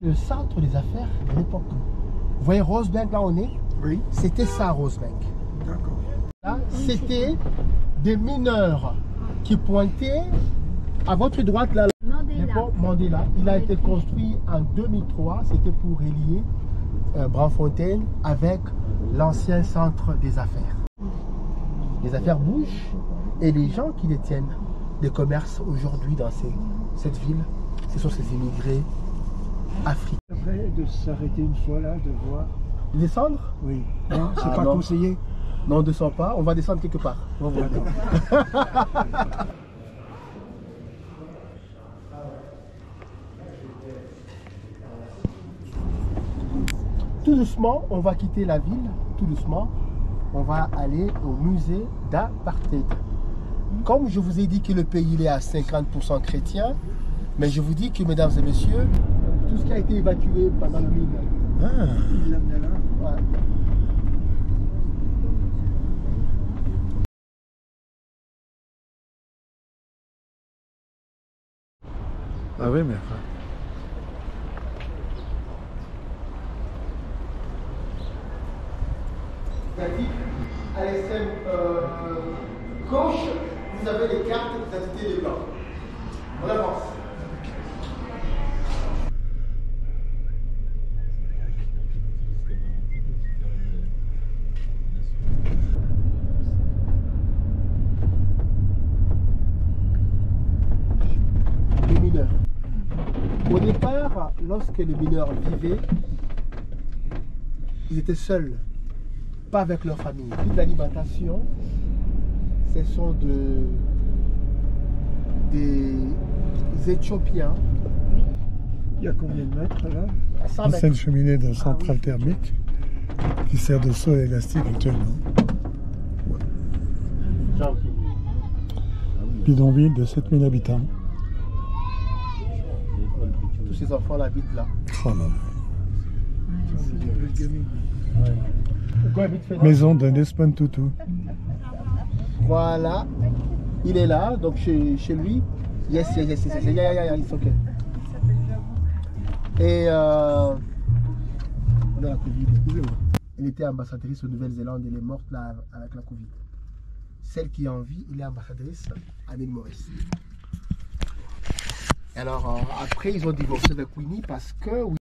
Le centre des affaires de l'époque. Vous voyez Rosebank là où on est? Oui. C'était ça Rosebank. D'accord. Là, c'était des mineurs qui pointaient à votre droite là. Mandela. Mandela. Il a été construit en 2003. C'était pour relier Braamfontein avec l'ancien centre des affaires. Les affaires bougent et les gens qui détiennent les commerces aujourd'hui dans cette ville, ce sont ces immigrés africains. Après de s'arrêter une fois là, de voir. Descendre? Oui. Non, c'est pas non. conseillé. Non, on ne descend pas, on va descendre quelque part. On va voir. Tout doucement, on va quitter la ville, tout doucement. On va aller au musée d'apartheid. Comme je vous ai dit que le pays il est à 50% chrétien, mais je vous dis que, mesdames et messieurs, tout ce qui a été évacué pendant le mine, Il l'amenait là. ouais. Ah oui, mais enfin. À l'extrême gauche, vous avez les cartes d'identité des Blancs. On avance. Les mineurs. Au départ, lorsque les mineurs vivaient, ils étaient seuls. Pas avec leur famille. Toute l'alimentation, ce sont des Éthiopiens. Il y a combien de mètres là? À 100 C'est une mètres. cheminée de centrale thermique qui sert de sol élastique actuellement. Gentil. Bidonville de 7000 habitants. Tous ces enfants habitent là. Oh là là. Maison de Desmond Tutu. Voilà. Il est là, donc chez lui. Yes, it's okay. Et on a la Covid. Elle était ambassadrice en Nouvelle-Zélande, elle est morte là avec la Covid. Celle qui est en vie, il est ambassadrice à l'île Maurice. Alors après, ils ont divorcé avec Winnie parce que